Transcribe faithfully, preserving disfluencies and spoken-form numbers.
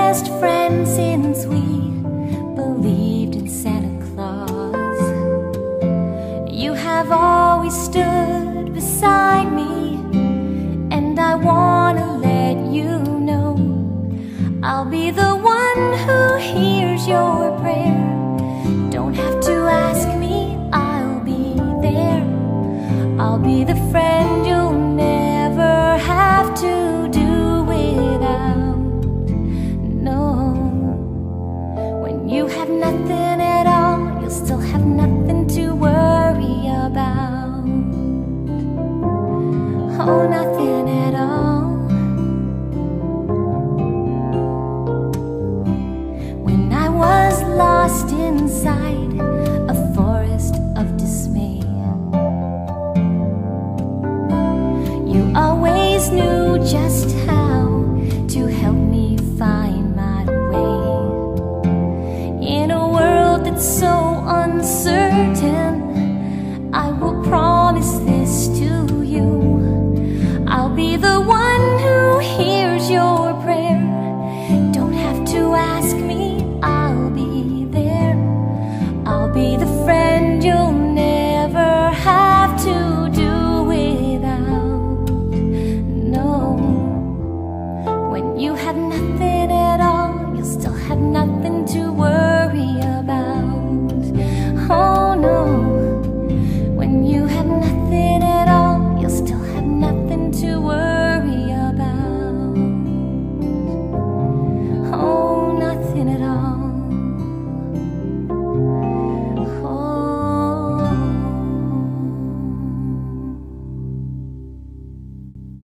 best friend since we believed in Santa Claus. You have always stood beside me, and I wanna let you know I'll be the one who hears your prayer. Don't have to ask me, I'll be there. I'll be the friend you'll never have to do without. No, when you have nothing at all, you'll still have nothing to worry about. Oh, nothing at all. When I was lost inside a forest of dismay, you always knew just how to help me find my way. In a world that's so uncertain, I will promise this to you: I'll be the one